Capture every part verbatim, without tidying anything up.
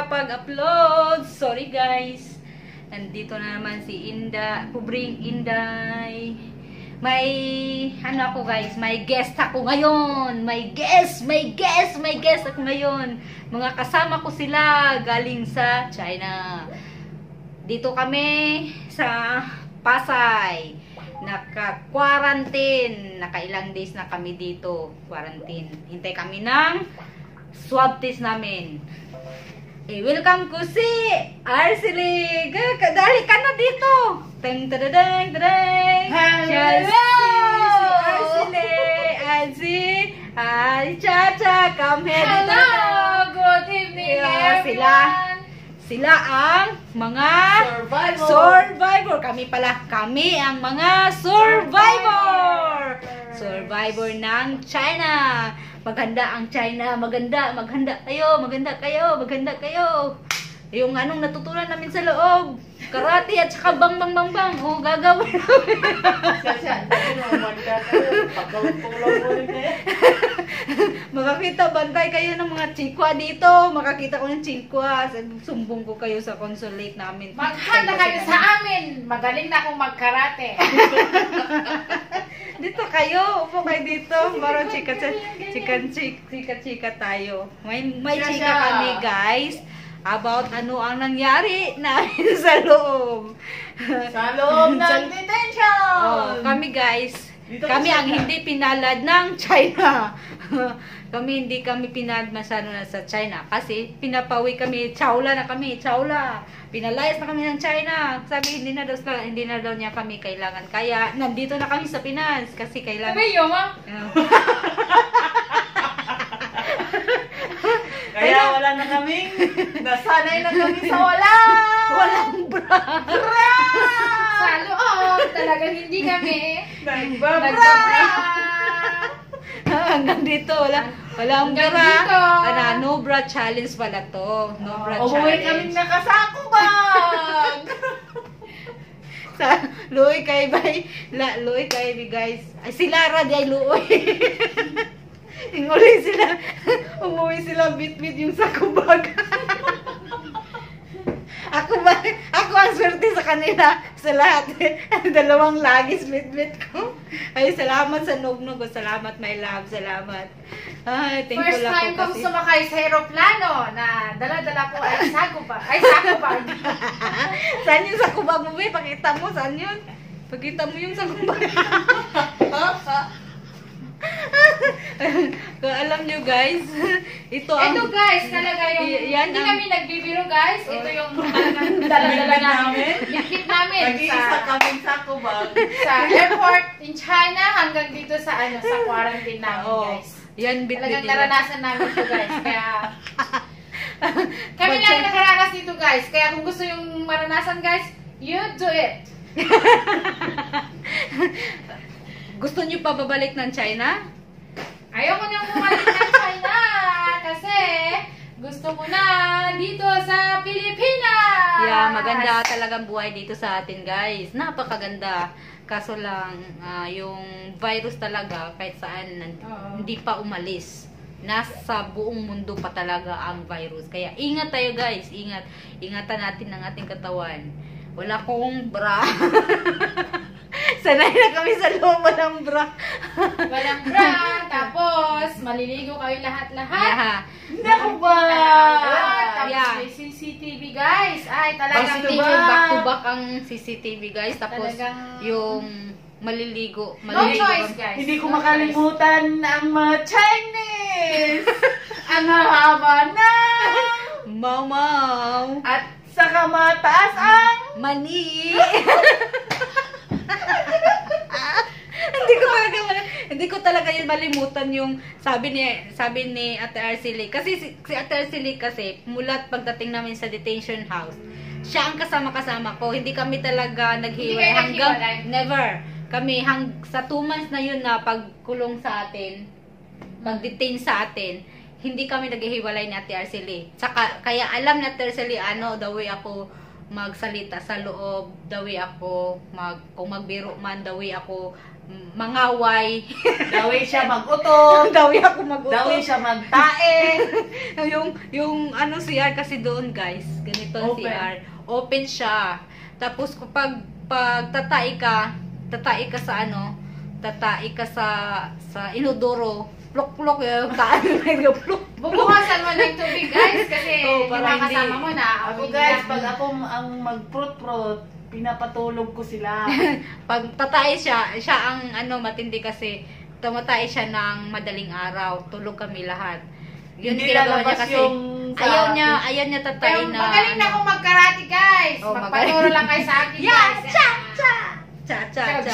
nakapag-upload. Sorry guys. Nandito na naman si Inda, Pubring Inday. May, ano ako guys, may guest ako ngayon. May guest, may guest, may guest ako ngayon. Mga kasama ko sila galing sa China. Dito kami sa Pasay. Naka-quarantine. Naka-ilang days na kami dito. Quarantine. Hintay kami ng swab test namin. Eh, welcome ko si Arcely. Dali ka na dito. Teng tadadeng tadeng. Hello! Si Arcely. And si Ay Chacha. Come here. Hello! Good evening, Yeah, everyone! sila. Sila ang mga Survivor! survivor. Kami pala. Kami ang mga survivor. Survivor ng China. Maganda ang China. Maganda. Maghanda kayo. Maganda kayo. Maganda kayo. Yung anong natutunan namin sa loob. Karate at saka bang bang bang bang. O, gagawin namin. Makakita, bantay kayo ng mga chikwa dito. Makakita ko ng chikwa. Sumbong ko kayo sa consulate namin. Maghanda kayo sa amin! Magaling na akong magkarate. Dito kayo. Upo kayo dito. Para chika chika chika chika tayo. May, may Siya, chika siya. kami guys. About ano ang nangyari namin sa loob. Sa loob ng detention! Oh, kami guys. Dito Kami ka ang siya. hindi pinalad ng China. Kami hindi kami pinalad masyado na sa China. Kasi pinapawi kami. Chawla na kami. Chawla. Pinalayas na kami ng China. Sabi hindi na daw, hindi na daw niya kami kailangan. Kaya nandito na kami sa Pinas. Kasi kailangan. Sabi yun, ma? Kaya wala na kaming, nasanay na kami sa wala! Walang bra. Sa loob, talagang hindi kami Nagbabra! nagbabra. Hanggang dito. Wala, walang Hanggang bra. dito. Ano, no bra challenge pala to. No bra Umuwi challenge. kaming nakasako bag! Sa luoy kay bay. La, luoy kay bi guys. Ay si Lara di ay luoy. Inguli sila. Umuwi sila bit-bit yung sakubag. Ako ba? Ako ang swerte sa kanila. Sa lahat. Dalawang lagis bit-bit ko. Ay, salamat sa nugnog. Salamat, my love. Salamat. Ay, thankful First ako time kong kasi. sumakay sa aeroplano na dala-dala ko ay sakubag. Ay, sakubag. Saan yung sakubag mo, be? Pakita mo, saan yun? Pakita mo yung sakubag. Kung alam nyo guys, ito ang... Ito guys, talaga yung, Y- yan hindi ang- kami nagbibiro guys. Ito yung talagang dala-dala Bitbit namin. namin. Bitbit namin Nag-iisa sa, kaming sako bag. sa airport in China hanggang dito sa ano sa quarantine namin Oo. guys. Yan, bit-bit Talagang nila. naranasan namin ito guys. Kaya kami lang nakaranas dito guys. Kaya kung gusto yung maranasan guys, you do it. Gusto nyo pa babalik ng China? Ayaw mo nang bumalik ng China kasi gusto mo na dito sa Pilipinas. Yeah, maganda talagang buhay dito sa atin guys. Napakaganda. Kaso lang, ah, yung virus talaga kahit saan nan- Oo. hindi pa umalis. Nasa buong mundo pa talaga ang virus. Kaya ingat tayo guys, ingat. Ingatan natin ang ating katawan. Wala kong bra. Sanay na kami sa loob ng bra. Walang bra, tapos maliligo kayo lahat-lahat. Yeah. Naku ba? Ah, tapos Yeah. may C C T V guys. Ay, talagang Positive ba? yung back to back ang C C T V guys. Tapos Talagang- yung maliligo. No maliligo choice kami. guys. Hindi ko No makalimutan ang mga Chinese! Ang hahaba na! Mau mau. At saka mataas ang... Mani. Hindi ko talaga mal- hindi ko talaga yun malimutan yung sabi ni sabi ni Ate Arcely kasi si, si Ate Arcely kasi mulat pagdating namin sa detention house. Siya ang kasama-kasama ko. Hindi kami talaga naghiwalay Hindi kayo hanggang naghiwalay? never. Kami hang sa two months na yun na pagkulong sa atin, pag-detain sa atin, hindi kami naghihiwalay ni Ate Arcely. Saka kaya alam ni Ate Arcely ano the way ako magsalita sa loob, dawi ako, mag, kung magbiro man, dawi ako mm, mangaway. Dawi siya mag-utot. dawi ako mag-utot. Dawi siya magtae. yung, yung ano C R kasi doon guys, ganito ang C Open. R. Open siya. Tapos kapag pag tatai ka, tatai ka sa ano, tatai ka sa sa inodoro, plok-plok yung taan plok. Bubukasan mo ng tubig guys kasi Oo, yung para mga hindi- kasama mo na. Ako guys, pag ako ang magprut-prut, pinapatulog ko sila. Pag tatay siya, siya ang ano matindi kasi tumatay siya ng madaling araw. Tulog kami lahat. Yun Hindi ginagawa niya lalabas kasi yung sa ayaw akin. niya, ayaw niya tatay Pero na. magaling na akong magkarate guys. Oh, Magpaturo magaling. lang kayo sa akin Yeah, guys. cha cha cha cha cha.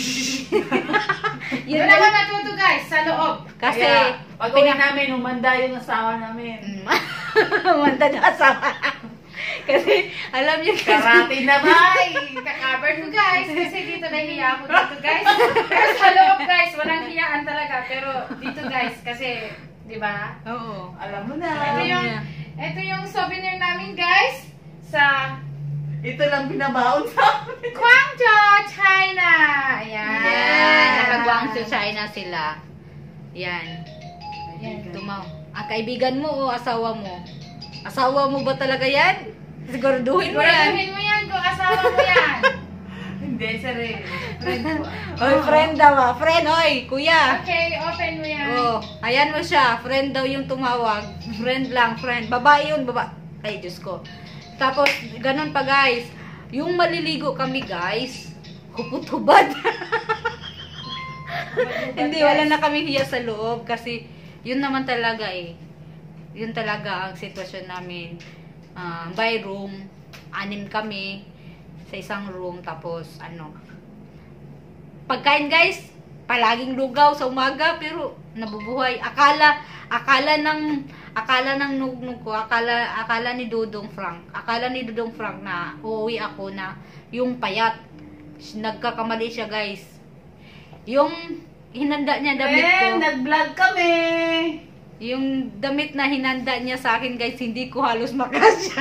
Yun Doon na ako natuto guys, sa loob. kasi Kaya, pag uwi pina- namin, umanda yung asawa namin. Manda na asawa. Kasi alam niyo kasi Karate na ba? Ay, kakabar ko guys. Kasi dito nahiya ako dito guys. Pero sa loob guys, walang hiyaan talaga. Pero dito guys, kasi, di ba? oo. Alam mo na. Ito Alam yung, niya. ito yung souvenir namin guys. Sa Ito lang binabaon sa amin. Guangzhou, China. Ayan. Yan, naka-Guangzhou China sila. Yan. Ayan. Tumaw. Ang kaibigan mo o asawa mo? Asawa mo ba talaga yan? Siguraduhin mo yan. Siguraduhin mo yan kung asawa mo yan. Hindi, sir. Friend ko. Oy, friend daw ah. Friend, oy, kuya. Okay, open mo yan. Oh, ayan mo siya. Friend daw yung tumawag. Friend lang, friend. Babae yun, baba. Ay, Diyos ko. Tapos, ganun pa guys. Yung maliligo kami guys, hupot-hubad. Hindi, wala na kami hiya sa loob kasi yun naman talaga eh. Yun talaga ang sitwasyon namin. Ah, by room, anim kami sa isang room. Tapos, ano, pagkain guys, palaging lugaw sa umaga pero nabubuhay. Akala, akala ng akala ng nugnug ko, akala akala ni Dudong Frank, akala ni Dudong Frank na uuwi ako na yung payat. Nagkakamali siya guys. Yung hinanda niya damit ko, Friend, nag-vlog kami. yung damit na hinanda niya sa akin guys, hindi ko halos makasya.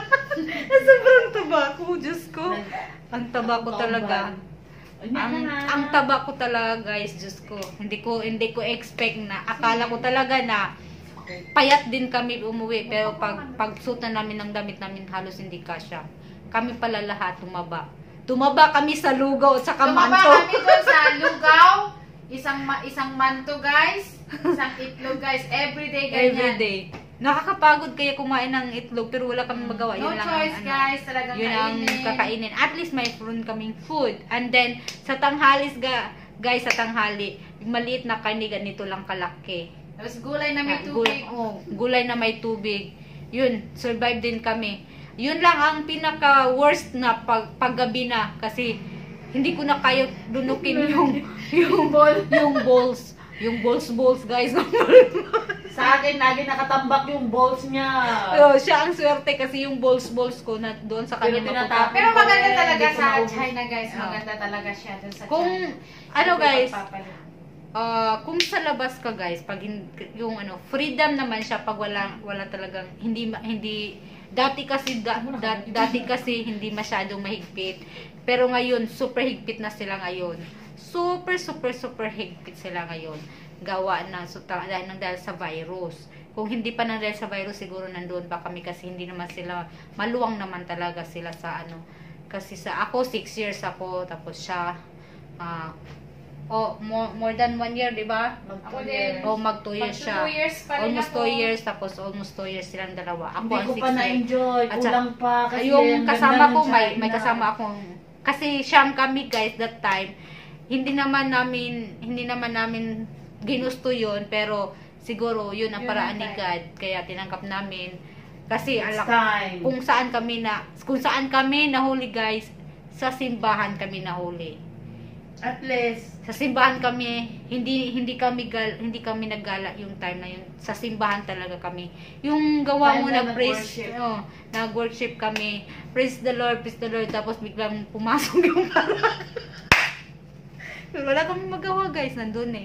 Sobrang taba ko, Diyos ko. Ang taba ko talaga. Ang, ang taba ko talaga guys, Diyos ko. Hindi ko hindi ko expect na, akala ko talaga na payat din kami umuwi, pero pag pagsuot na namin ng damit namin halos hindi kasya. Kami pala lahat tumaba. Tumaba kami sa lugaw at sa Tumaba kamanto. kami doon sa lugaw. Isang ma- isang manto guys. Isang itlog guys. Everyday ganyan. Everyday. Nakakapagod kaya kumain ng itlog pero wala kaming magawa. No Yun lang choice ang, ano, guys. Talagang yun ang kainin. kakainin. At least may frun kaming food. And then, sa tanghalis ga, guys, sa tanghali, maliit na karne ganito lang kalaki. Tapos gulay na may Ah, gulay, tubig. oh, gulay na may tubig. Yun, survive din kami. Yun lang ang pinaka worst na pag, paggabi na kasi hindi ko na kaya dunukin yung yung ball, yung balls, yung balls balls guys. Sa akin, lagi nakatambak yung balls niya. Oh, siya ang swerte kasi yung balls balls ko na doon sa Pero kanya mapupunta. tinatapon Pero maganda Eh, talaga hindi ko sa maubos. China guys. Ah. Maganda talaga siya doon sa Kung China. ano Hindi ko guys, pagpapalit. ah, kung sa labas ka guys, pag hin- yung ano, freedom naman siya pag wala wala talagang hindi ma- hindi dati kasi da, da- dati kasi hindi masyadong mahigpit. Pero ngayon super higpit na sila ngayon. Super super super higpit sila ngayon. Gawa na so, ta- dahil nang dahil sa virus. Kung hindi pa nang dahil sa virus siguro nandoon pa kami kasi hindi naman sila maluwang naman talaga sila sa ano. Kasi sa ako six years ako tapos siya ah oh, more, more than one year, di ba? Ako din. O mag two years Mag siya. two years pa rin Almost ako. two years, tapos almost two years silang dalawa. Ako Hindi ang ko six pa years. na-enjoy. At sa- Kulang pa. Kasi yung ang kasama ganda ko, ng may, China. may kasama akong, kasi siyang kami guys that time, hindi naman namin, hindi naman namin ginusto yun, pero siguro yun ang Yun paraan ang ni time. God, kaya tinanggap namin. Kasi It's alak, time. kung saan kami na, kung saan kami nahuli guys, sa simbahan kami nahuli. At least, Sa simbahan kami, hindi hindi kami gal, hindi kami naggala yung time na yun. Sa simbahan talaga kami. Yung gawa mo Time na na praise, nag-worship. oh, nag-worship kami. Praise the Lord, praise the Lord. Tapos biglang pumasok yung parang. Wala kami magawa guys, nandun eh.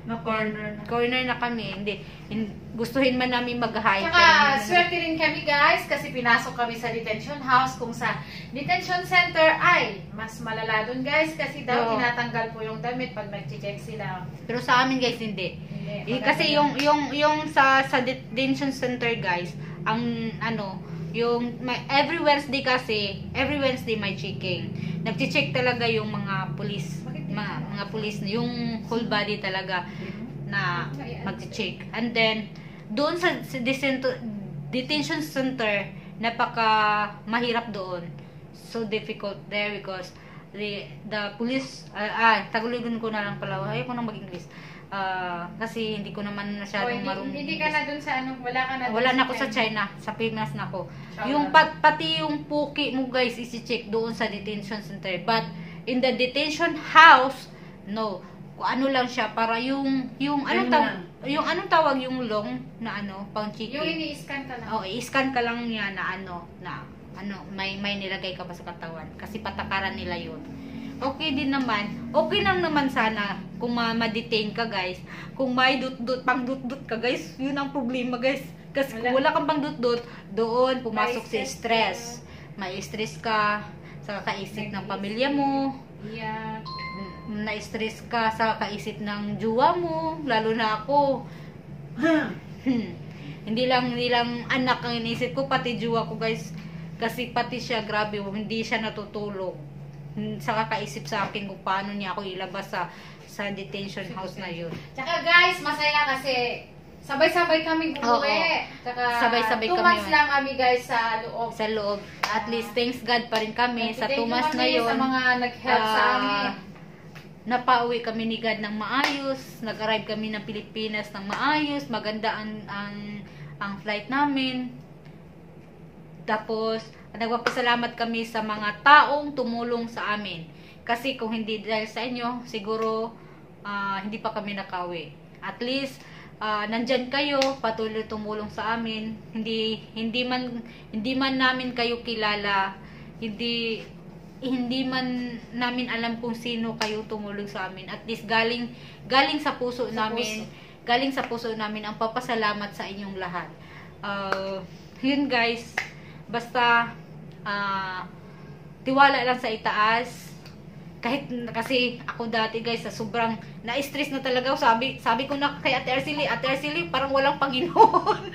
Na corner na. Corner na kami. Hindi, hin- gustuhin man namin mag-hike. Tsaka, pero- swerte rin kami guys kasi pinasok kami sa detention house kung sa detention center ay mas malala dun guys kasi daw Oo. tinatanggal po yung damit pag nag-check sila. Pero sa amin guys, hindi. Hindi, Eh, kasi maganda yung yung yung sa sa detention center guys, ang ano, yung may, every Wednesday kasi, every Wednesday may checking. Nagche-check talaga yung mga police, Bakit di mga, ka? mga police, yung whole body talaga na magche-check. And then doon sa, sa desen- detention center, napaka mahirap doon. So difficult there because the the police uh, ah Tagalogin ko na lang pala. Ayoko nang mag-English. Ah, kasi hindi ko naman O, masyadong hindi, marunong. hindi ka na dun sa ano, wala ka na dun Wala na ako sa China, sa Pinas na ako. China. Yung pat, pati yung puki mo guys, isi-check doon sa detention center. But in the detention house, no. Kung ano lang siya para yung yung anong Ayun tawag, yung anong tawag yung long na ano, pang Yung chicken. ini-scan ka lang. Oh, i-scan ka lang niya na ano, na ano, may may nilagay ka pa sa katawan kasi patakaran nila 'yun. Okay din naman. Okay lang naman sana kung ma- ma-detain ka, guys. Kung may dut-dut, pang dut-dut ka, guys, 'yun ang problema, guys. Kasi kung wala kang pang dut-dut, doon pumasok si May stress. May stress ka sa kakaisip ng pamilya mo. Yeah. Mm, Na-stress ka sa kaisip ng jowa mo, lalo na ako. Hmm. Hindi lang hindi lang anak ang iniisip ko, pati jowa ko guys. Kasi pati siya, grabe, hindi siya natutulog. Hmm, Sa kakaisip sa akin kung paano niya ako ilabas sa sa detention house na yun. Tsaka guys, masaya kasi sabay-sabay kami Oo. umuwi. Tsaka Sabay-sabay two kami months umuwi. lang kami guys sa loob. Sa loob. At least, thanks God pa rin kami sa Thank you tumas na kami yun. sa mga nag-help sa Ah, amin. Napauwi kami ni God ng maayos. Nag-arrive kami ng Pilipinas ng maayos. Maganda ang, ang, ang flight namin. Tapos, nagpapasalamat kami sa mga taong tumulong sa amin. Kasi kung hindi dahil sa inyo, siguro ah, hindi pa kami nakauwi. At least, ah, nandyan kayo, patuloy tumulong sa amin. Hindi hindi man hindi man namin kayo kilala. Hindi hindi man namin alam kung sino kayo tumulong sa amin. At least galing galing sa puso Sa namin, puso. galing sa puso namin ang papasalamat sa inyong lahat. Ah, yun guys, basta ah, tiwala lang sa itaas. Kahit kasi ako dati guys, sa sobrang na-stress na talaga ako. Sabi, sabi ko na kay Ate Arcely, Ate Arcely, parang walang Panginoon.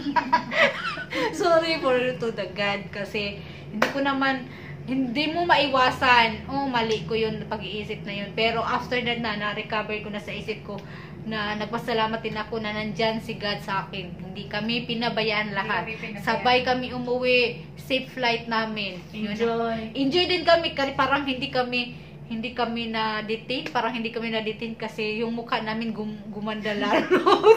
Sorry for to the God kasi hindi ko naman, hindi mo maiwasan. Oh, mali ko yun, pag-iisip na yun. Pero after that na, na-recover ko na sa isip ko na nagpasalamat din ako na nandyan si God sa akin. Hindi kami pinabayaan lahat. kami pinabayaan. Sabay kami umuwi, safe flight namin. Yun. Enjoy. Enjoy din kami, kasi parang hindi kami hindi kami na detain, parang hindi kami na detain kasi yung mukha namin gum, gumanda lalo.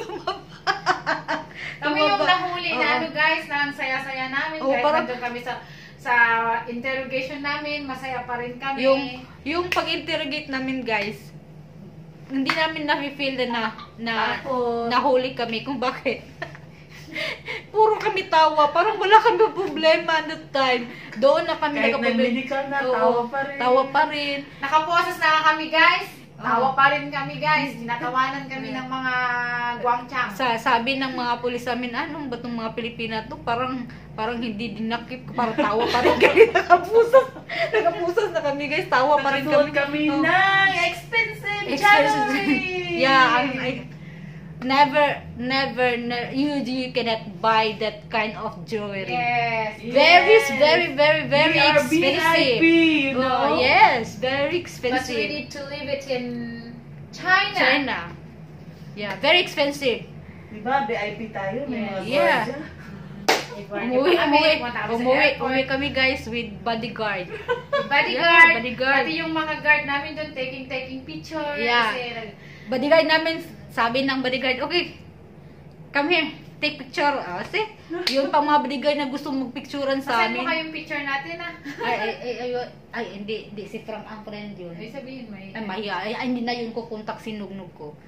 Kami yung Tumaba. nahuli na Oo. ano guys, na ang saya-saya namin. Oo, Kahit parang- nandun kami sa sa interrogation namin, masaya pa rin kami. yung yung pag-interrogate namin, guys, hindi namin na-feel na na Tapos, nahuli kami kung bakit. Puro kami tawa, parang wala kami problema at that time. Doon na kami kahit nagkaproblema. nag-medical na, Oo, tawa pa rin. Tawa pa rin. Nakaposes na kami guys. Oo. Tawa pa rin kami guys. Tinatawanan kami ng mga guangchang. Sa sabi ng mga pulis sa amin, anong ba itong mga Pilipina to? Parang parang hindi dinakip, parang tawa pa rin kami. Nakapusas. Nakapusas na kami, guys. Tawa pa rin Nakasuot kami. kami Oo. ng expensive Expensive. jewelry! Yeah, ang- I- never, never, ne- you, you cannot buy that kind of jewelry. Yes. Very, Yes. very, very, very We are expensive. V I P, you know? Oh, yes, very But we expensive. need to leave it in China. China. Yeah, very expensive. Diba, V I P tayo, may mga Yeah. gwardiya. Umuwi, umuwi, umuwi, umuwi kami guys with bodyguard. Bodyguard. Yeah, bodyguard. Pati yung mga guard namin doon taking taking pictures. Yeah. Kasi, Bodyguard namin, sabi ng bodyguard, okay, come here, take picture. Ah, kasi, yun pa mga bodyguard na gusto magpicturean sa Pasend mo amin. kayong picture natin ah. Ay, ay, ay, ay, ay, hindi, hindi, si Frank ang friend yun. Ay, sabihin mo eh. Ay, mahiya, ay, ay, hindi na yun ko contact sinugnog ko.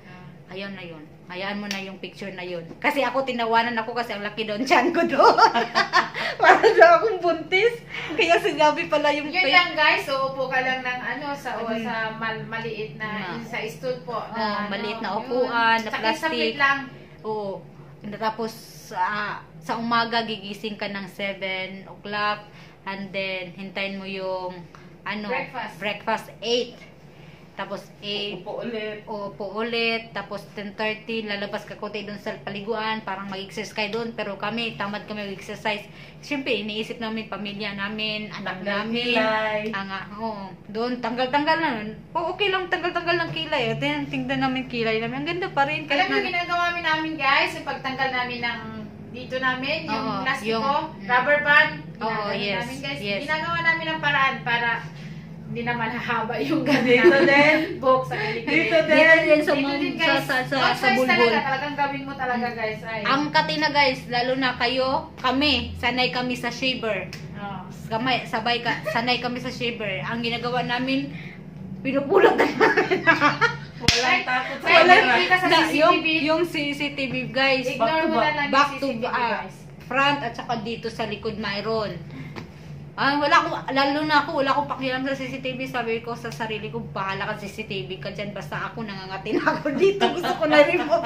Ayun na yun. Hayaan mo na yung picture na yun. Kasi ako, tinawanan ako kasi ang laki doon, tiyan ko doon. Para daw akong buntis. Kaya sinabi pala yung... Yun lang guys, so upo ka lang ng ano, sa o, Mm. sa mal, maliit na, Na. yung sa stool po. Oh, Na, maliit na ano, upuan, yun. na Sakit-sakit plastic. lang. Oo. Tapos, sa sa umaga, gigising ka ng seven o'clock. And then, hintayin mo yung, ano, Breakfast. breakfast eight. Tapos, eight. Upo ulit. Opo ulit, tapos ten thirty, lalabas ka konti doon sa paliguan, parang mag-exercise kayo doon, pero kami, tamad kami mag-exercise. Siyempre, iniisip namin, pamilya namin, anak Tanggal namin, kilay. ang, oo, doon, tanggal-tanggal na, oh, okay lang, tanggal-tanggal ng kilay, eh. Tingnan, tingnan namin kilay namin, ang ganda pa rin. Alam mo, na- ginagawa namin guys, yung pagtanggal namin ng dito namin, yung Oo, plastiko, yung- rubber band, Oo, ginagawa yes, namin guys. yes. Ginagawa namin ng paraan para hindi naman hahaba yung Dito namin din. box sa kilikili. Dito din. Dito din sa, Dito mong- din sa, guys. sa, sa, No sa choice bulbul. talaga, talagang gawin mo talaga guys. Ay. Ang katina guys, lalo na kayo, kami, sanay kami sa shaver. Oh. Kamay, sabay ka, sanay kami sa shaver. Ang ginagawa namin, pinupulot na namin. Walang takot sa Wala- camera. nakikita sa Na, C C T V. yung, yung C C T V guys, Ignore mo na lang back yung to C C T V ah, guys. front at saka dito sa likod mayroon. Ah, wala akong, lalo na ako, wala akong pakialam sa C C T V. Sabi ko sa sarili ko, bahala ka C C T V ka dyan. Basta ako, nangangatin ako dito. Gusto ko na remove.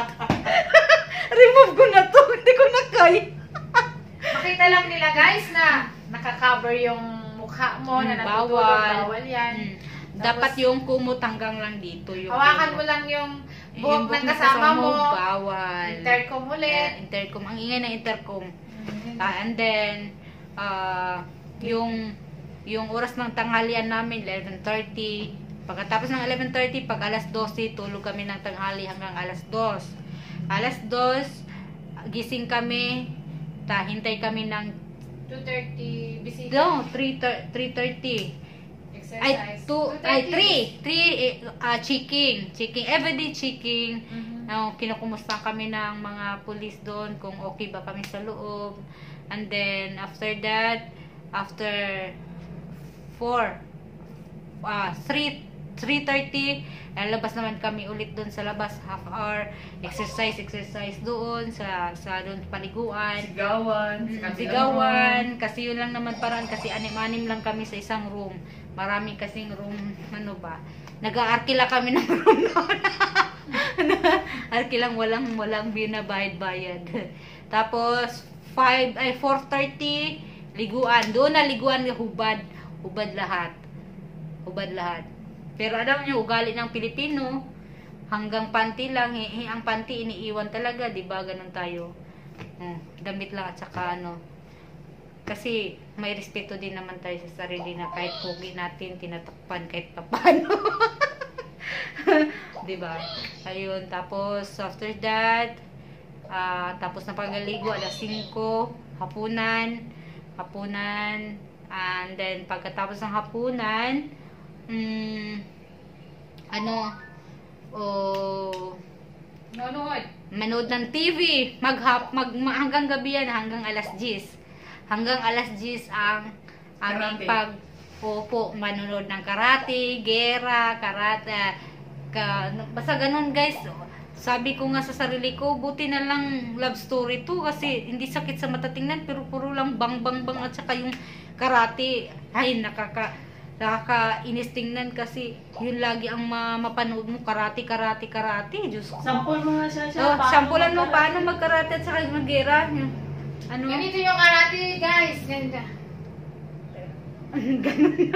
Remove ko na to. Hindi ko na kaya. Makita lang nila guys na nakakover yung mukha mo na Mm, natutulog. bawal. Bawal yan. Mm. Tapos, Dapat yung kumot hanggang lang dito. Yung hawakan kumot. mo lang yung Yung buhok buhok ng kasama mo. Bawal. Intercom Uh, ulit. intercom. Ang ingay ng intercom. Mm. Ah, and then, ah, yung yung oras ng tanghalian namin, eleven thirty. Pagkatapos ng eleven thirty, pag alas twelve, tulog kami ng tanghali hanggang alas two. Alas two, gising kami, ta, hintay kami ng, two thirty bisita. no, three thirty. Ay, Exercise. two, ay, three. three, uh, checking. Checking, everyday checking. Mhm. No, kinukumusta kami ng mga pulis doon kung okay ba kami sa loob. And then, after that, after four, ah, three, three thirty, lalabas naman kami ulit doon sa labas, half hour, exercise, exercise doon, sa, sa doon paliguan. Sigawan. Mm, sa kabilang sigawan, kasi yun lang naman parang, kasi anim-anim lang kami sa isang room. Marami kasing room, ano ba, nag-aarkila kami ng room doon. Arkilang walang, walang binabayad-bayad. Tapos, five, ay, four thirty, liguan. Doon na liguan, hubad. Hubad lahat. Hubad lahat. Pero alam niyo, ugali ng Pilipino, hanggang panty lang, hi- hi- ang panty iniiwan talaga, di ba? Ganun tayo. Hmm, damit lang at saka ano. Kasi may respeto din naman tayo sa sarili na kahit pogi natin, tinatakpan kahit papano. Di ba? Ayun, tapos after that, ah, tapos na pagaligo, alas singko, hapunan, hapunan, and then pagkatapos ng hapunan, mm, ano, oh, Nanonood. manood ng T V, maghap, mag, ma- hanggang gabi yan, hanggang alas diyes. Hanggang alas diyes ang aming Karate. pag, opo, manonood ng karate, gera, karate, ka, basta ganun guys. Sabi ko nga sa sarili ko, buti na lang love story to kasi hindi sakit sa mata tingnan, pero puro lang bang bang bang at saka yung karate, ay nakaka, nakakainis tingnan kasi yun lagi ang ma mapanood mo, karate, karate, karate, Diyos ko. Sampol mo nga siya siya. Oh, paano sampulan mo magkarate. paano magkarate at saka maggera. Yung, ano? Ganito yung karate guys. Ganda. Ganun na.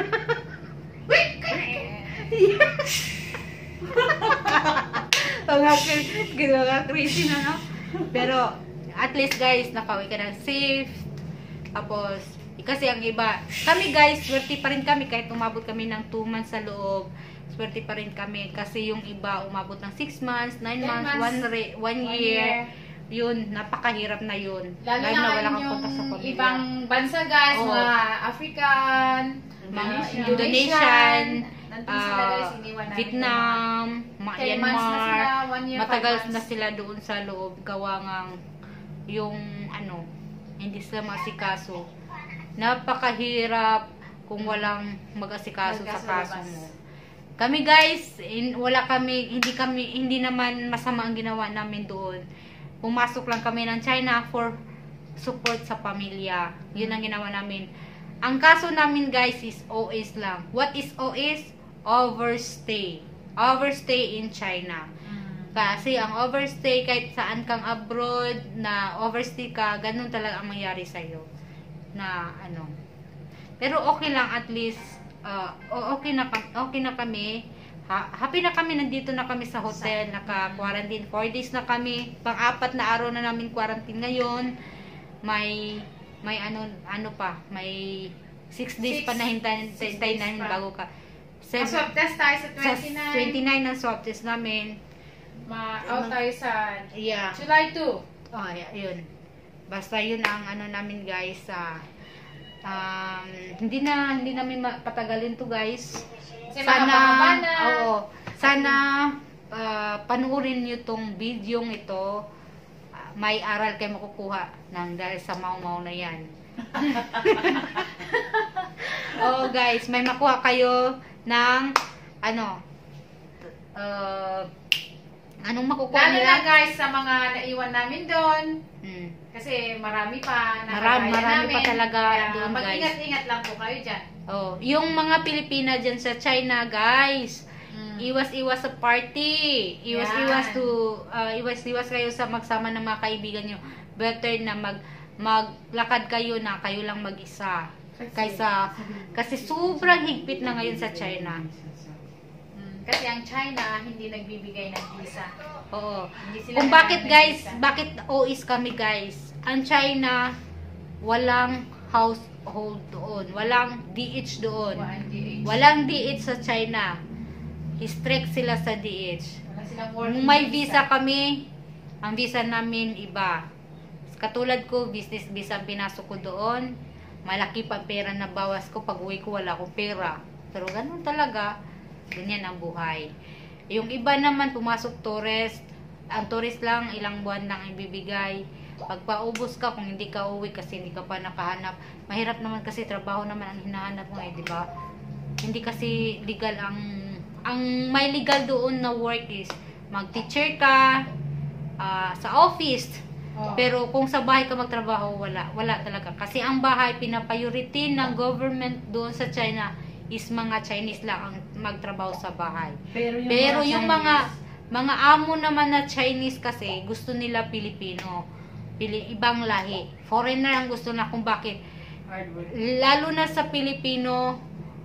Mga crazy, mga crazy na, no? Pero, at least guys, nakauwi ka ng safe. Tapos, kasi ang iba, kami guys, swerte pa rin kami kahit umabot kami ng two months sa loob. Swerte pa rin kami kasi yung iba umabot ng six months, nine Ten months, months, one, re, one, one year. year. Yun, napakahirap na yun. Lalo Lalo na wala kang yung kontak sa pamilya. ibang bansa guys, Oo. mga African, Mga Indonesian. Indonesian, nandun sila ah, guys, iniwan namin. Vietnam, ten months na Myanmar, sila, one year, matagal five na months. sila doon sa loob, gawa ngang yung ano, hindi sila masikaso. Napakahirap kung walang mag-asikaso sa Mag-asikaso kaso labas. mo. Kami guys, in, wala kami, hindi kami, hindi naman masama ang ginawa namin doon. Pumasok lang kami ng China for support sa pamilya. Yun ang ginawa namin. Ang kaso namin guys is O S lang. What is O S? Overstay. Overstay in China. Kasi ang overstay, kahit saan kang abroad, na overstay ka, ganun talaga ang mangyari sa'yo. Na ano. Pero okay lang, at least, uh, okay, na, okay na kami. Ha, happy na kami, nandito na kami sa hotel, naka-quarantine. four days na kami. Pang-apat na araw na namin quarantine ngayon. May, may ano, ano pa, may six days Six- pa na hintayin six hintayin days namin pa. bago ka. Sa swab test tayo sa Sa twenty-nine. twenty-nine na swab test namin. Ma-out tayo sa Yeah. July two. Oh, yeah, yun. Basta yun ang ano namin guys. Ah, um, hindi na hindi namin patagalin to guys. Kasi Sana, mahaba na. oo, sana ah, panuorin niyo tong video ito. Ah, may aral kayo makukuha ng dahil sa mau-mau na yan. Oh guys, may makuha kayo ng ano uh, anong makukuha Lalo nila? na guys sa mga naiwan namin doon. Hmm. Kasi marami pa na Marami- kagaya marami pa namin. talaga Kaya doon, guys. mag-ingat-ingat lang po kayo dyan. Oh, yung mga Pilipina dyan sa China, guys, Mm. iwas-iwas sa party. Iwas-iwas Yan. to uh, iwas-iwas kayo sa magsama ng mga kaibigan nyo. Better na mag maglakad kayo na kayo lang mag-isa. Kaysa kasi sobrang higpit na ngayon sa China. Mm. Kasi ang China hindi nagbibigay ng visa. Oo. Hindi sila Kung bakit nagkakaroon ng guys, visa. bakit O is kami guys? Ang China walang household doon, walang D H doon. Walang D H. Walang D H sa China. Strict sila sa D H. Wala silang Kung working may visa kami, ang visa namin iba. Katulad ko, business visa ang pinasok ko doon. Malaki pa pera na bawas ko. Pag uwi ko, wala akong pera. Pero ganun talaga. Ganyan ang buhay. Yung iba naman, pumasok tourist. Ang tourist lang, ilang buwan lang ibibigay. Pag paubos ka, kung hindi ka uwi kasi hindi ka pa nakahanap. Mahirap naman kasi trabaho naman ang hinahanap mo eh, di ba? Hindi kasi legal ang ang may legal doon na work is mag-teacher ka ah, sa office. Oh. Pero kung sa bahay ka magtrabaho, wala. Wala talaga. Kasi ang bahay, pinapriority ng government doon sa China is mga Chinese lang ang magtrabaho sa bahay. Pero yung, Pero mga yung Chinese, mga mga amo naman na Chinese kasi, gusto nila Pilipino. Pili, ibang lahi. Foreigner ang gusto na kung bakit. hard work. Lalo na sa Pilipino,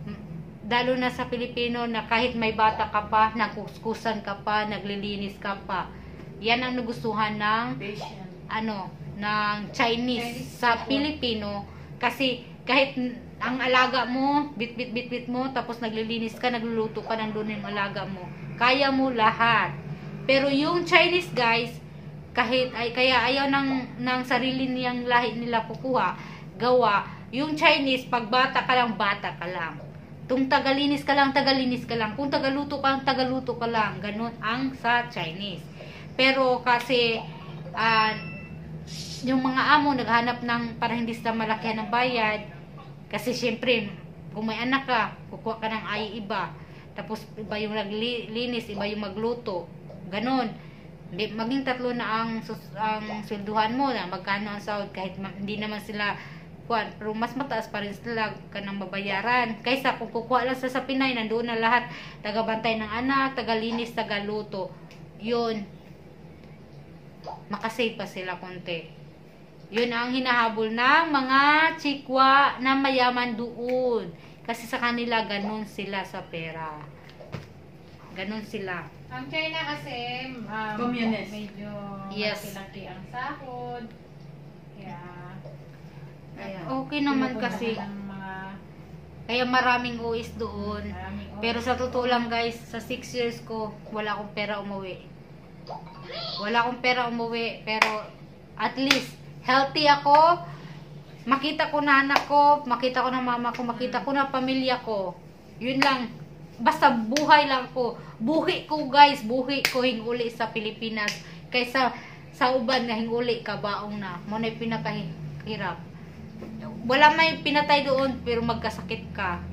lalo na sa Pilipino na kahit may bata ka pa, nagkuskusan ka pa, naglilinis ka pa. Yan ang nagustuhan ng Patient. ano, ng Chinese, Chinese sa people. Pilipino. Kasi kahit ang alaga mo, bit-bit-bit-bit mo, tapos naglilinis ka, nagluluto ka ng doon yung alaga mo. Kaya mo lahat. Pero yung Chinese guys, kahit ay kaya ayaw ng ng sarili niyang lahi nila kukuha, gawa, yung Chinese pag bata ka lang, bata ka lang. Kung tagalinis ka lang, tagalinis ka lang. Kung tagaluto ka lang, tagaluto ka lang. Ganun ang sa Chinese. Pero kasi ah, yung mga amo naghanap ng para hindi sila malakihan ng bayad. Kasi syempre, kung may anak ka, kukuha ka ng ay iba. Tapos iba yung naglinis, iba yung magluto. Ganon. Di- Maging tatlo na ang, sus- ang swelduhan mo na magkano ang sahod kahit ma- hindi naman sila kuwan. Pero mas mataas pa rin sila ka ng babayaran. Kaysa kung kukuha lang sa sa Pinay, nandoon na lahat. Tagabantay ng anak, tagalinis, tagaluto. Yun. Makasave pa sila konti. Yun ang hinahabol ng mga chikwa na mayaman doon. Kasi sa kanila, ganun sila sa pera. Ganun sila. Ang China kasi, um, Communist. medyo Yes. malaki-laki ang sahod. Kaya, Kaya, okay naman kasi. pinupuntahan ng mga Kaya maraming O S doon. maraming Pero sa totoo lang guys, sa six years ko, wala akong pera umuwi. Wala akong pera umuwi. Pero at least, healthy ako. Makita ko na anak ko, makita ko na mama ko, makita ko na pamilya ko. Yun lang. Basta buhay lang ko. Buhi ko guys, buhi ko hinguli sa Pilipinas. Kaysa sa uban nga hinguli ka, baong na. Mo na'y pinakahirap. Wala may pinatay doon, pero magkasakit ka.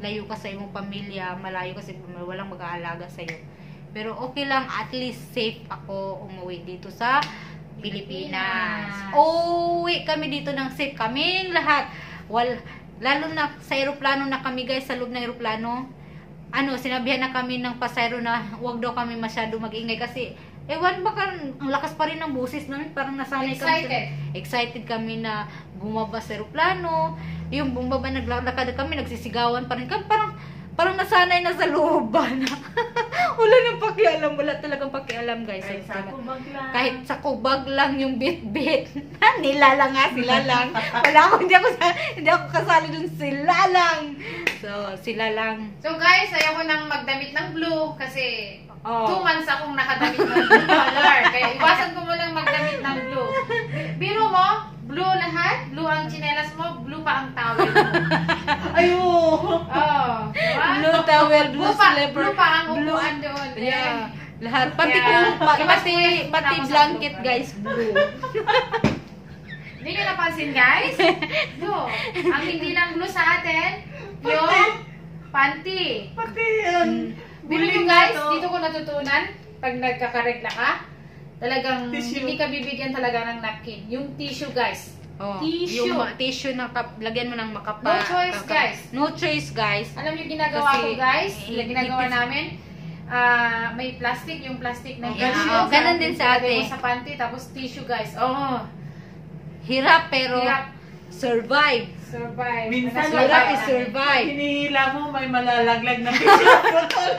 layo ka sa imong pamilya, malayo kasi walang mag-aalaga sa iyo. Pero okay lang, at least safe ako umuwi dito sa Pilipinas. Uwi kami dito ng safe kaming lahat. Wal, lalo na sa eroplano na kami guys, sa loob ng eroplano. Ano, sinabihan na kami ng pasayro na huwag daw kami masyado mag-ingay kasi ewan baka ang lakas pa rin ng boses namin, parang nasanay kami. Excited. Excited kami na bumaba sa eroplano. Yung bumaba, naglalakad kami, nagsisigawan pa rin kami. Parang, parang nasanay na sa looban. Wala nang pakialam, wala talagang pakialam guys. Kahit sa kubag lang. Kahit sa kubag lang yung bit-bit. Nila lang nga, sila lang. Wala ako, hindi ako, hindi ako kasali dun, sila lang. So, sila lang. So guys, ayaw ko nang magdamit ng blue kasi Oh. two months akong nakadamit ng blue color. Kaya iwasan ko mo lang magdamit ng blue. Biro mo, blue lahat, blue ang tsinelas mo, blue pa ang towel mo. Ayo! Oh, diba? Blue towel, blue Blue pa, slipper. blue pa ang blue. upuan doon. Yeah. Lahat. Pati Kaya, kung, pa, iwas pati, mo yung pati tapos sa blanket blue. guys, blue. Hindi nyo napansin guys? Blue. Ang hindi lang blue sa atin, yung panty. Pati yan. Bilo Buling nyo guys, na to. dito ko natutunan, pag nagkakaregla ka, talagang Tissue. hindi ka bibigyan talaga ng napkin. Yung tissue guys. Oh, Tissue. Yung ma- tissue na kap, lagyan mo ng makapa. No choice, kaka- guys. No choice guys. Alam niyo ginagawa Kasi, ko guys, eh, ginagawa ipis- namin, ah may plastic, yung plastic na Oh, tissue. yeah. Oh, ganun din sa ilagay mo ate. sa panty, tapos tissue guys. Oh, Hirap pero Hirap. survive. survive. Minsan Survive Hirap namin. is survive. Hinihila mo, may malalaglag na picture.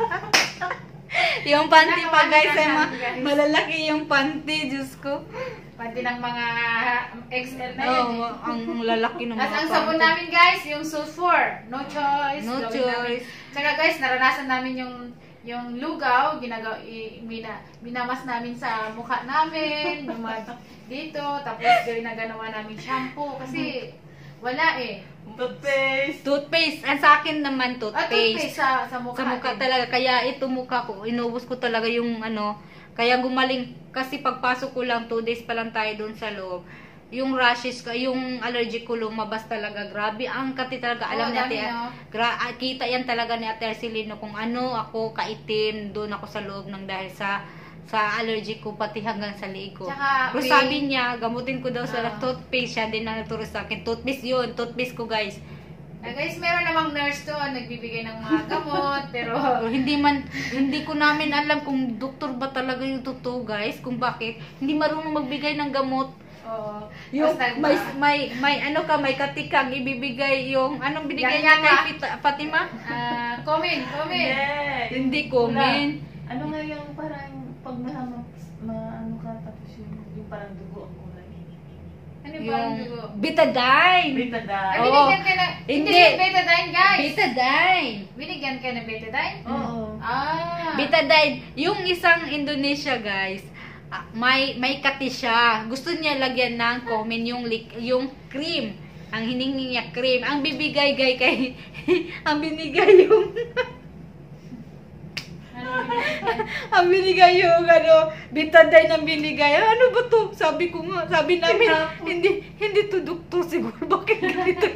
Yung panty pa Nagawa guys, na ay ma- namin, guys. malalaki yung panty, Diyos ko. Panty ng mga X L na yun. Oh, eh. ang lalaki ng Tapos mga ang sabon panty. namin guys, yung sulfur. No choice. No Gawin choice. Namin. Tsaka guys, naranasan namin yung yung lugaw, ginagaw, i, mina, minamas namin sa mukha namin, yung mga dito, tapos gawin na ganawa namin shampoo. Kasi wala eh. Toothpaste. Toothpaste. Ang sa akin naman, Ah, toothpaste. toothpaste sa, sa mukha. Sa mukha din. talaga. Kaya ito mukha ko, inubos ko talaga yung ano. Kaya gumaling. Kasi pagpasok ko lang, two days pa lang tayo doon sa loob. Yung rashes, ko, yung allergic ko lumabas talaga. Grabe. Ang kati talaga. Alam Oo, ni Ate, dami, no? gra, ah, kita yan talaga ni Ate Arcelino kung ano ako kaitim. Doon ako sa loob ng dahil sa sa allergic ko pati hanggang sa liig ko. Tsaka, Pero may- sabi niya, gamutin ko daw sa Ah. toothpaste. Siya din na nagturo sa akin. Toothpaste yun. Toothpaste ko guys. Ah, guys, meron namang nurse doon, nagbibigay ng mga gamot, pero Oh, hindi man hindi ko namin alam kung doktor ba talaga yung totoo guys, kung bakit hindi marunong magbigay ng gamot. oo. Yung Basta, may ah, may may ano ka, may katikang ibibigay yung anong binigay niya Ganyan kay ka. Pita- Fatima? ah, comment, comment. Yes. Hindi ko, Wala. men. Ano nga yung parang pag mahamang, ma, ano ka, tapos yung, yung parang dugo ang kulay. Ano ba ang Yung dugo? betadine. Wait na Ay, dahil. Oo. binigyan ka na, hindi, Hindi. yung betadine, guys. Betadine. Binigyan ka ng betadine? Oo. Ah. Betadine. Yung isang Indonesia guys, ah, may may kati siya. Gusto niya lagyan ng comment yung lik- yung cream. Ang hiningi niya cream. Ang bibigay gay kay ang binigay yung Ano binigyan? ang binigay yung ano, betadine ang binigay. Ano ba to? Sabi ko nga, sabi namin, hindi hindi to doktor siguro. Bakit ganito?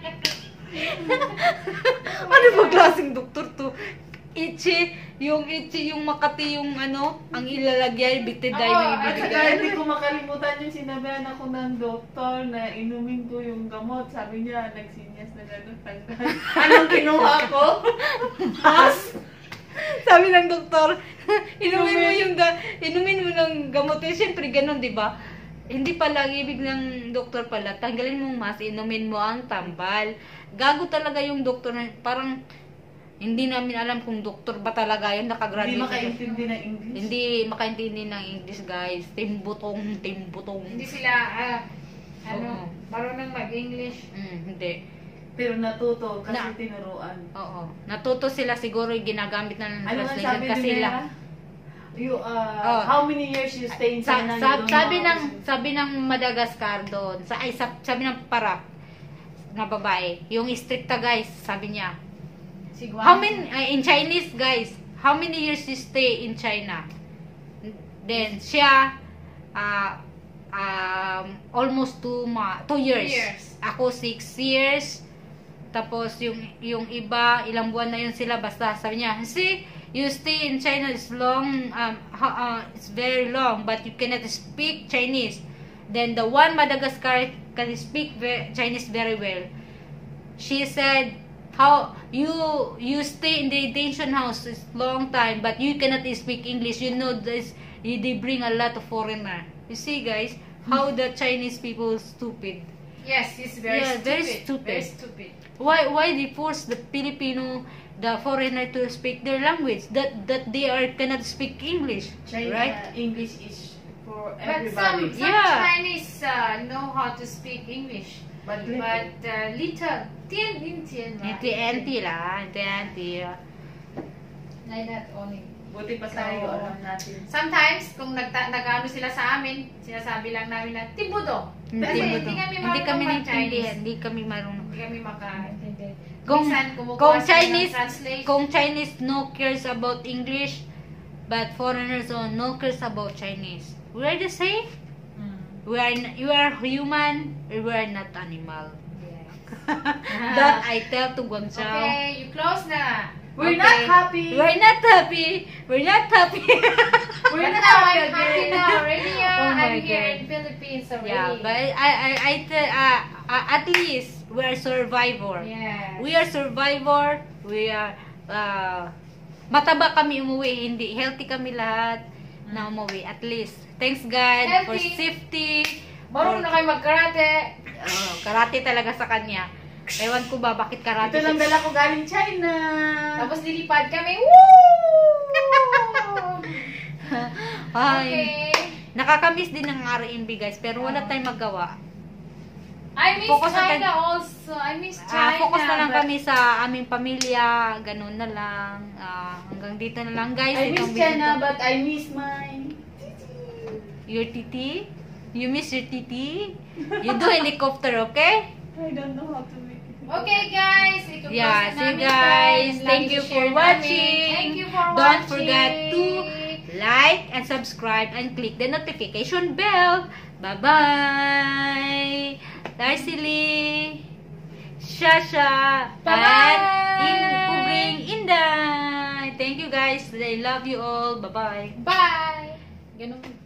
Ano ba klaseng doktor to? Ichi, yung ichi, yung makati, yung ano, ang ilalagay, betadine Oo, ang At saka ibibigay. hindi ko makalimutan yung sinabihan ako ng doktor na inumin ko yung gamot. Sabi niya, nagsinyas na gano'n. tanggal. Anong kinuha ko? Mas! Sabi ng doktor, inumin mo yung da, inumin mo ng gamot. Eh, siyempre, ganun, di ba? Hindi pala, ang ibig ng doktor pala, tanggalin mo mas, inumin mo ang tambal. Gago talaga yung doktor na, parang, hindi namin alam kung doktor ba talaga yun, Hindi nakagraduate. makaintindi ng English. Hindi makaintindi ng English, guys. Timbutong, timbutong. Hindi sila, ah, ano, Oo. marunong mag-English. Mm, hindi. Pero natuto kasi Na- tinuruan. Oo. Natuto sila siguro yung ginagamit ng Ano nga translation sabi kasi ni la. Mera? You, uh, Oh. how many years you stay in Sa, China? sa, you don't sabi know? ng sabi ng Madagascar doon, sa ay sa, sabi ng para na babae, yung stricta guys, sabi niya. Sigwan. How many uh, in Chinese guys, how many years you stay in China? Then siya uh, um, almost two ma two years. years. Ako six years. Tapos yung yung iba, ilang buwan na yun sila, basta sabi niya, see, you stay in China is long, um, ha- uh, it's very long, but you cannot speak Chinese. Then the one Madagascar can speak ve- Chinese very well. She said, how you you stay in the detention house is long time, but you cannot speak English. You know this, they bring a lot of foreigner. You see, guys, how the Chinese people stupid. Yes, it's very Yeah, stupid. very stupid. Very stupid. Why why they force the Filipino, the foreigner to speak their language that that they are cannot speak English, China, right? English is for But some, everybody. some Yeah. Chinese uh, know how to speak English. But little. But uh, little. Tian din tian ma. Hindi anti lah, hindi anti. Like that only. Buti pa tayo, So, alam natin. Sometimes, kung nagta- nag-ano sila sa amin, sinasabi lang namin na, Tibudo. Kasi Hindi, hindi kami hindi kami marunong naintindihan, mag-Chinese. hindi kami marunong. Hindi kami makaintindi. Kung, Minsan, kumukuha kung sila ng Chinese, translation. kung Chinese no cares about English, but foreigners oh, no cares about Chinese. We are the same. Mm. We are, you are human, we are not animal. Yes. That I tell to Guangzhou. Okay, you close na. We're Okay. not happy. We're not happy. We're not happy. We're But not now happy I'm happy again. now already. Yeah, Oh my I'm here God. in Philippines already. Yeah, but I I I tell, uh, uh, at least we are survivor. Yes. We are survivor. We are uh, mataba kami umuwi, hindi healthy kami lahat na umuwi. At least thanks God for Healthy. safety. Marunong na kayo mag-karate. Oh, karate talaga sa kanya. Ewan ko ba bakit karate. Ito lang dala ko galing China. Tapos lilipad kami. Woo! Ay, Okay. nakakamiss din ng R and B guys, pero wala tayong magawa. I miss Focus na China tayo- also. I miss Ah, China. focus na lang but- kami sa aming pamilya, ganun na lang. Ah, hanggang dito na lang guys. I miss Itong video China, to. but I miss my... Your titi? You miss your titi? You do helicopter, okay? I don't know how to make it. Okay guys, ito Yeah, close na see you namin, guys. guys. Thank Lagi you share for watching. namin. Thank you for Don't watching. forget to like and subscribe and click the notification bell. Bye-bye! Darcely, Shasha, Bye-bye. and in Ubring Inday. Thank you guys. I love you all. Bye-bye. Bye! Ganun.